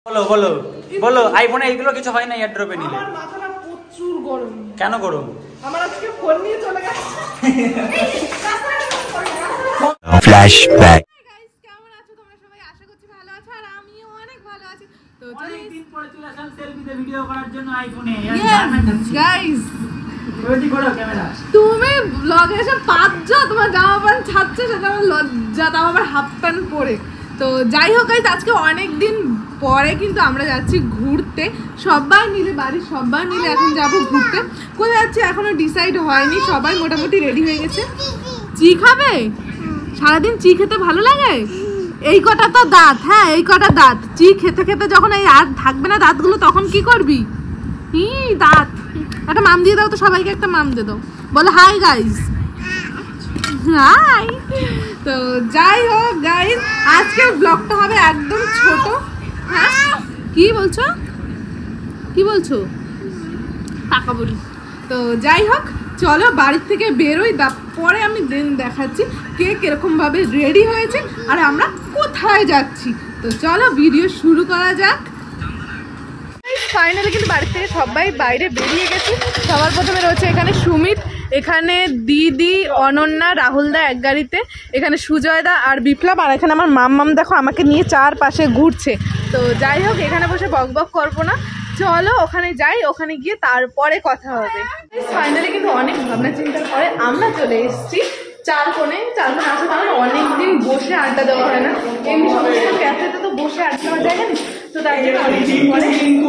বলো বলো বলো আইফোনে এইগুলো কিছু হয় না এয়ারড্রপে নিলে। আমার মাথাটা প্রচুর গরম। কেন গরম? আমার আজকে ফোন নিয়ে চলে গেছে। ফ্ল্যাশব্যাক। গাইস কেমন আছো তোমরা সবাই? আশা করছি ভালো আছো আর আমিও অনেক ভালো আছি। তো অনেক দিন পরে চলে আসলাম সেলফিতে ভিডিও করার জন্য আইফোনে। গাইস রেডি করো ক্যামেরা। তুমি ব্লগে এসে পাচ্ছো তোমার জামা প্যান্ট ছাড়ছে, সেটা আমার লজ্জা, তাও আবার হাফ প্যান্ট পরে। তো যাই হোক গাইস, আজকে অনেক দিন পরে কিন্তু আমরা যাচ্ছি ঘুরতে, সবাই মিলে, বাড়ির সবাই মিলে এখন যাবো ঘুরতে। কোথায় যাচ্ছি এখনো ডিসাইড হয়নি, সবাই মোটামুটি রেডি হয়ে গেছে। চি খাবে? সারাদিন চি খেতে ভালো লাগে? এই কটা তো দাঁত, হ্যাঁ এই কটা দাঁত, চি খেতে খেতে যখন এই আর থাকবে না দাঁতগুলো তখন কি করবি? দাঁত একটা মাম দিয়ে দাও তো, সবাইকে একটা মাম দিয়ে দাও, বলো হাই গাইস। হাই। তো যাই হোক গাইস, আজকের ব্লগটা হবে একদম ছোট। হ্যাঁ কি বলছো, কি বলছো? টাকা বলি। তো যাই হোক চলো বাড়ির থেকে বেরোই, পরে আমি দেখাচ্ছি কে কিরকম ভাবে রেডি হয়েছে আর আমরা কোথায় যাচ্ছি। তো চলো ভিডিও শুরু করা যাক। ফাইনালি কিন্তু বাড়ির থেকে সবাই বাইরে বেরিয়ে গেছি। সবার প্রথমে রয়েছে এখানে সুমিত, এখানে দিদি, অনন্যা, রাহুলদা এক গাড়িতে, এখানে সুজয়দা আর বিপ্লব, আর এখানে আমার মাম দেখো আমাকে নিয়ে চারপাশে ঘুরছে। তো যাই হোক এখানে বসে বক বক করবো না, চলো ওখানে যাই, ওখানে গিয়ে তারপরে কথা হবে। ফাইনালি কিন্তু অনেক ভাবনা চিন্তার পরে আমরা চলে এসেছি চারকোণে আসার কারণে অনেকদিন বসে আড্ডা দেওয়া হয় না, এমনি সমস্ত ক্যাফেতে তো বসে আড্ডা দেওয়া যায় না, তো তাই জন্য অনেকদিন পরে।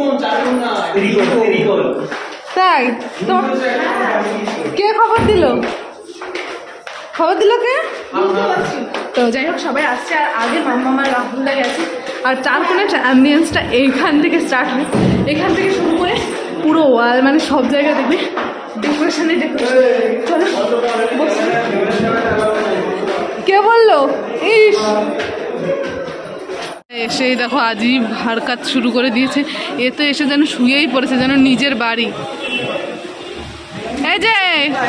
তাই তো কে খবর দিল কে? তো যাই হোক সবাই আসছে, আর আগে মাম্মা রাহুলদা গেছে। আর চারকোণের অ্যাম্বিয়েন্সটা এইখান থেকে স্টার্ট হয়, এখান থেকে শুরু করে পুরো ওয়াল, মানে সব জায়গায় দেখবে ডেকোরেশনে চলো কে বললো ইস এসে দেখো আজীব হারকাত শুরু করে দিয়েছে। এ তো এসে যেন শুয়েই পড়েছে, যেন নিজের বাড়ি। এই যে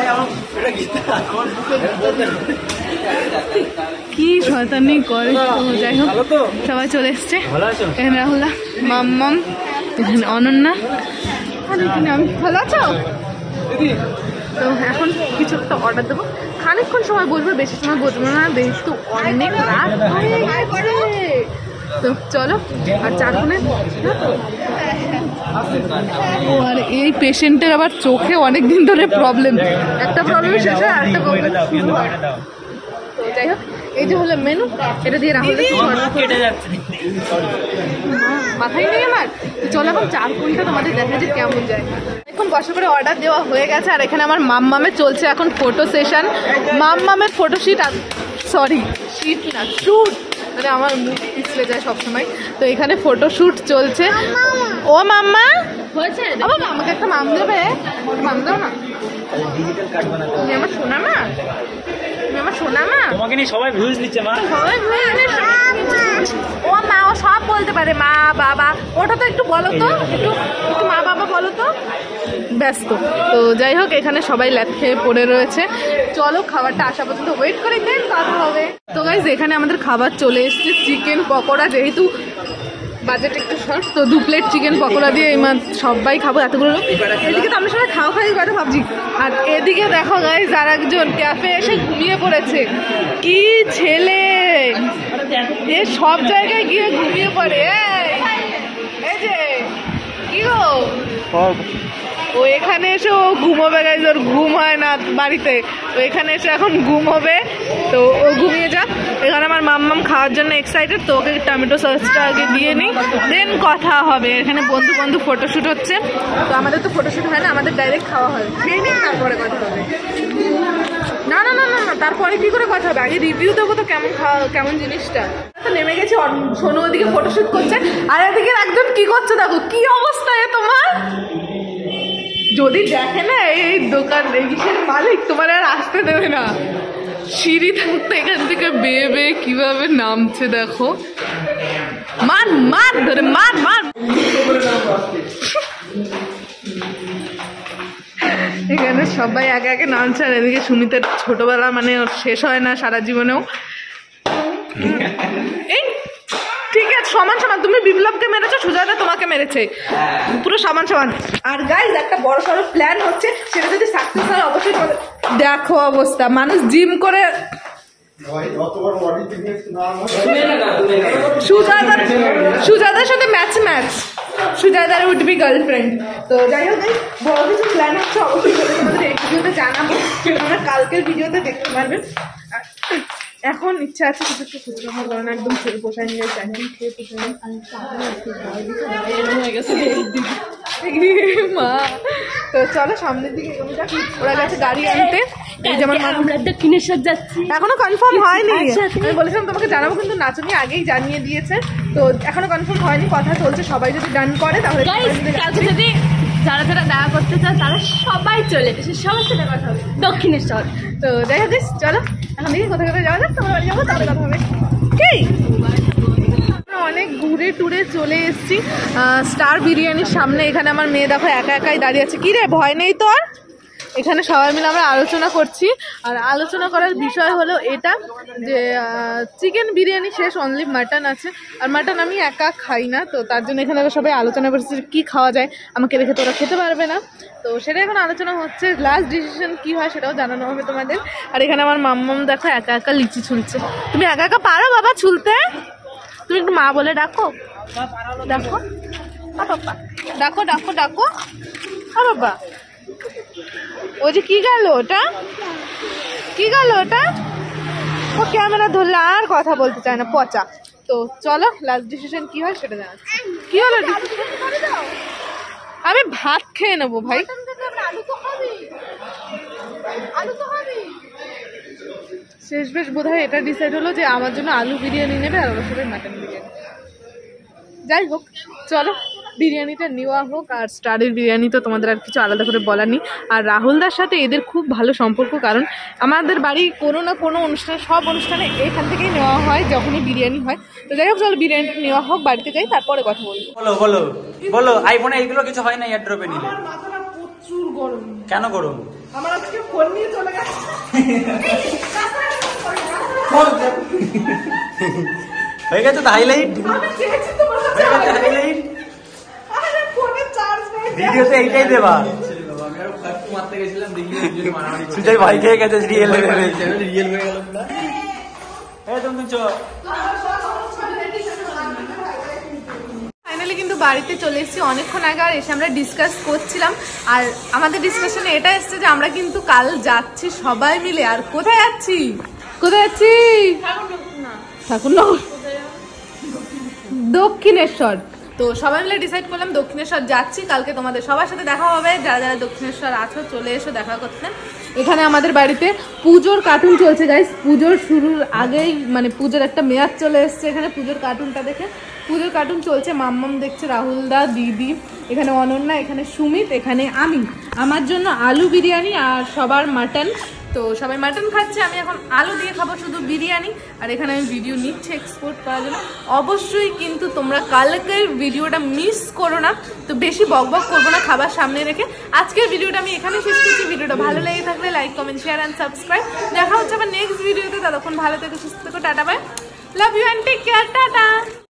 কি শয়তানি করে। যাই হোক সবাই চলে এসছে, এখানে রাহুলদা, মাম্মাম, এখানে অনন্যা, আর এখানে আমি। ভালো আছো? তো এখন কিছু একটা অর্ডার দেবো, খানিকক্ষণ সময় বসবো, বেশি সময় বসবো না, যেহেতু অনেক রাত হয়ে গেছে। তো চলো। আর চারকোণে আর এই পেশেন্টের আবার চোখে অনেক দিন ধরে প্রবলেম, একটা প্রবলেম শেষ হয় আরেকটা প্রবলেম শুরু হয়। তো যাই হোক এই যে হলো মেনু, এটা দিয়ে রাহুল মাথায় নেই আমার। তো চলো এখন চারকোণটা তোমাদের দেখা যে কেমন যায়। এখন কষ্ট করে অর্ডার দেওয়া হয়ে গেছে, আর এখানে আমার মাম্মামের চলছে এখন ফটো সেশন। মাম্মামের ফটোশুট, সরি শিট না শ্যুট, মানে আমার মুখ পিছলে যায় সবসময়। তো এখানে ফটোশ্যুট চলছে। ও মাম্মা হয়েছে, আমাকে একটা মাম দেবে, মাম দাও না, তুমি আমার সোনা মা, তুমি আমার সোনা মা। তোমাকে নিয়ে সবাই ভিউজ নিচ্ছে মা, সবাই ও মা, ও সব বলতে পারে, মা বাবা, ওটা তো একটু বলো তো, একটু মা বাবা বলো তো, ব্যস্ত। তো যাই হোক এখানে সবাই ল্যাপ খেয়ে পড়ে রয়েছে, চলো খাবারটা আসা পর্যন্ত ওয়েট করি, দেন কথা হবে। তো গাইস এখানে আমাদের খাবার চলে এসছে, চিকেন পকোড়া, যেহেতু বাজেট একটু শর্ট, তো 2 প্লেট চিকেন পকোড়া দিয়ে এই সবাই খাবো এতগুলো। এদিকে তো আমরা সবাই খাওয়াই কথা ভাবছি, আর এদিকে দেখো গাইস আর একজন ক্যাফে এসে ঘুমিয়ে পড়েছে। কি ছেলে, এ সব জায়গায় গিয়ে ঘুমিয়ে পড়ে। এই যে কি গো, ও এখানে এসে ও ঘুমোবে গাইস, ওর ঘুম হয় না বাড়িতে, তো এখানে এসে এখন ঘুমোবে। তো ও ঘুমিয়ে যাক, এখানে আমার মাম্মাম খাওয়ার জন্য এক্সাইটেড, তো ওকে টমেটো সসটা আগে দিয়ে নিই, দেন কথা হবে। এখানে বন্ধু ফটোশ্যুট হচ্ছে, তো আমাদের তো ফটোশ্যুট হয় না, আমাদের ডাইরেক্ট খাওয়া হয়, খেয়ে নিই তারপরে কথা হবে। না না না না না তারপরে কি করে কথা হবে, আগে রিভিউ দেবো তো কেমন জিনিসটা। তো নেমে গেছি, সোনু ওদিকে ফটোশ্যুট করছে, আর এদিকে একজন কি করছে দেখো, কি অবস্থা তোমার। যদি দেখে না এই দোকান রেগিসের মালিক, তোমার আর আসতে দেবে না। সিঁড়ি থাকতে এখান থেকে বেয়ে বেয়ে কিভাবে নামছে দেখো, মার মার ধরে মার মার। এখানে সবাই একে একে নামছে, আর এদিকে সুমিতের ছোটবেলা মানে শেষ হয় না সারা জীবনেও। এই ঠিক আছে সমান সমান, তুমি বিপ্লবকে মেরেছো, সুজাতা তোমাকে মেরেছে, পুরো সমান সমান। আর গাইজ একটা বড় সড়ো প্ল্যান হচ্ছে, সেটা যদি সাকসেস হয় অবশ্যই। দেখো অবস্থা, মানুষ জিম করে সুজাতার সাথে ম্যাচ সুজাতার উড বি গার্লফ্রেন্ড। তো যাই হোক বড় কিছু প্ল্যান হচ্ছে, অবশ্যই তোমাদের এই ভিডিওতে জানাবো, তোমরা কালকের ভিডিওতে দেখতে পারবেন। এখন ইচ্ছা আছে কিছু একটু খুচরো কারণ একদম খেয়ে পোষায় নিয়ে যাই, খেয়ে পোষায় হয়ে গেছে মা। তো চলো সামনের দিকে ওরা গেছে গাড়ি আনতে, যেমন আমরা দক্ষিণেশ্বর যাচ্ছি, এখনো কনফার্ম হয়নি। আমি বলেছিলাম তোমাকে জানাবো, কিন্তু নাচনি আগেই জানিয়ে দিয়েছে, তো এখনো কনফার্ম হয়নি, কথা চলছে। সবাই যদি ডান করে তাহলে যদি যারা যারা দেখা করতে চায় তারা সবাই চলে এসে সবার সাথে কথা হবে দক্ষিণেশ্বর। তো যাই হোক চলো এখন দেখি কোথায় কোথায় যাওয়া যাক, তোমার বাড়ি যাবো তাহলে কথা হবে। কি অনেক ঘুরে টুরে চলে এসেছি স্টার বিরিয়ানির সামনে। এখানে আমার মেয়ে দেখো একা একাই দাঁড়িয়ে আছে। কি রে ভয় নেই তোর? এখানে সবাই মিলে আমরা আলোচনা করছি, আর আলোচনা করার বিষয় হলো এটা যে চিকেন বিরিয়ানি শেষ, অনলি মাটন আছে, আর মাটন আমি একা খাই না, তো তার জন্য এখানে সবাই আলোচনা করছে কী খাওয়া যায়, আমাকে রেখে তোরা খেতে পারবে না। তো সেটা এখন আলোচনা হচ্ছে, লাস্ট ডিসিশন কী হয় সেটাও জানানো হবে তোমাদের। আর এখানে আমার মাম্মাম দেখো একা একা লিচি ছুলছে। তুমি একা একা পারো বাবা ছুলতে? তুমি একটু মা বলে ডাকো, ডাকো ডাকো ডাকো ডাকো। হ্যাঁ বাবা, ওই যে কি গেল ওটা, কি গেল ওটা? ও ক্যামেরা ধরলে আর কথা বলতে চায় না, পচা। তো চলো লাস্ট ডিসিশন কি হয় সেটা জানাচ্ছি। কি হলো? আমি ভাত খেয়ে নেবো ভাই। শেষ বেশ বোধ হয় এটা ডিসাইড হলো যে আমার জন্য আলু বিরিয়ানি নেবে আর ওরা সবাই মাটন বিরিয়ানি। যাই হোক চলো বিরিয়ানিটা নেওয়া হোক। আর স্টারের বিরিয়ানি তো তোমাদের আর কিছু আলাদা করে বলার নেই। আর রাহুলদার সাথে এদের খুব ভালো সম্পর্ক, কারণ আমাদের বাড়ি কোনো না কোনো অনুষ্ঠানে, সব অনুষ্ঠানে এখান থেকেই নেওয়া হয় যখনই বিরিয়ানি হয়। তো যাই হোক চলো বিরিয়ানিটা নেওয়া হোক, বাড়িতে যাই তারপরে কথা বলবো। বলো বলো বলো, আইফোনে এইগুলো কিছু হয় না এয়ারড্রপে নিলে? প্রচুর গরম। কেন গরম? আমার আজকে ফোন নিয়ে চলে গেছে। হয়ে গেছে তো হাইলাইট, ভিডিওতে এইটাই দেবা। সুজয় ভাই খেয়ে গেছে রিয়েল হয়ে গেল। ফাইনালি কিন্তু বাড়িতে চলে এসেছি অনেকক্ষণ আগে, আর এসে আমরা ডিসকাস করছিলাম। আর আমাদের ডিসকাশনে এটা এসছে যে আমরা কিন্তু কাল যাচ্ছি সবাই মিলে। আর কোথায় যাচ্ছি? কোথায় যাচ্ছি? ঠাকুরনগর, দক্ষিণেশ্বর। তো সবাই মিলে ডিসাইড করলাম দক্ষিণেশ্বর যাচ্ছি। কালকে তোমাদের সবার সাথে দেখা হবে, যারা যারা দক্ষিণেশ্বর আছো চলে এসো দেখা করতে। এখানে আমাদের বাড়িতে পুজোর কার্টুন চলছে গাইস। পুজোর শুরুর আগেই মানে পুজোর একটা মেয়াদ চলে এসছে। এখানে পুজোর কার্টুনটা দেখে, পুজোর কার্টুন চলছে। মাম্মাম দেখছে, রাহুলদা, দিদি, এখানে অনন্যা, এখানে সুমিত, এখানে আমি। আমার জন্য আলু বিরিয়ানি আর সবার মাটন। তো সবাই মাটন খাচ্ছে, আমি এখন আলু দিয়ে খাবো শুধু বিরিয়ানি। আর এখানে আমি ভিডিও নিচ্ছি এক্সপোর্ট করার জন্য। অবশ্যই কিন্তু তোমরা কালকের ভিডিওটা মিস করো না। তো বেশি বকবক করবো না খাবার সামনে রেখে। আজকের ভিডিওটা আমি এখানে শেষ করছি। ভিডিওটা ভালো লেগে থাকলে like, comment, share and subscribe. দেখা হচ্ছে আবার নেক্সট ভিডিওতে। ততক্ষণ ভালো থেকো, সুস্থ থেকো, tata bye, love you and take care, tata.